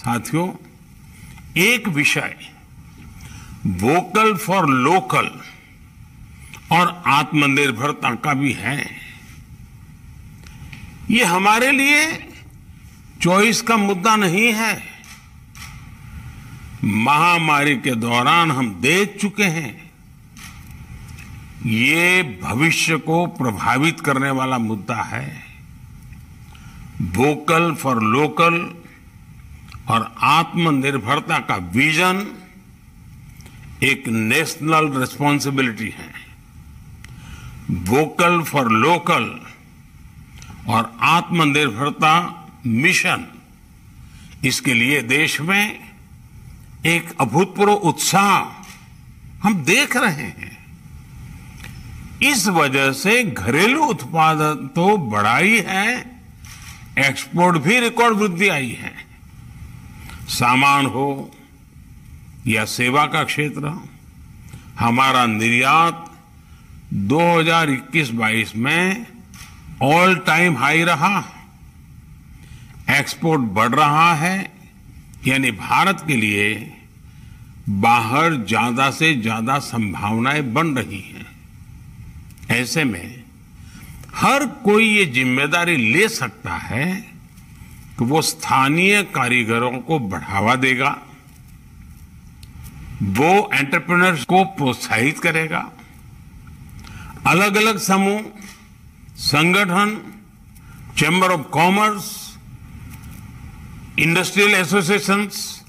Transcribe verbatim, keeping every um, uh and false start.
साथियों, एक विषय वोकल फॉर लोकल और आत्मनिर्भरता का भी है। ये हमारे लिए चॉइस का मुद्दा नहीं है। महामारी के दौरान हम देख चुके हैं, ये भविष्य को प्रभावित करने वाला मुद्दा है। वोकल फॉर लोकल और आत्मनिर्भरता का विजन एक नेशनल रिस्पॉन्सिबिलिटी है। वोकल फॉर लोकल और आत्मनिर्भरता मिशन, इसके लिए देश में एक अभूतपूर्व उत्साह हम देख रहे हैं। इस वजह से घरेलू उत्पादन तो बढ़ा ही है, एक्सपोर्ट भी रिकॉर्ड वृद्धि आई है। सामान हो या सेवा का क्षेत्र, हमारा निर्यात दो हज़ार इक्कीस बाईस में ऑल टाइम हाई रहा। एक्सपोर्ट बढ़ रहा है, यानी भारत के लिए बाहर ज्यादा से ज्यादा संभावनाएं बन रही हैं। ऐसे में हर कोई ये जिम्मेदारी ले सकता है कि वो स्थानीय कारीगरों को बढ़ावा देगा, वो एंटरप्रेन्योर्स को प्रोत्साहित करेगा। अलग अलग समूह, संगठन, chamber of commerce, industrial associations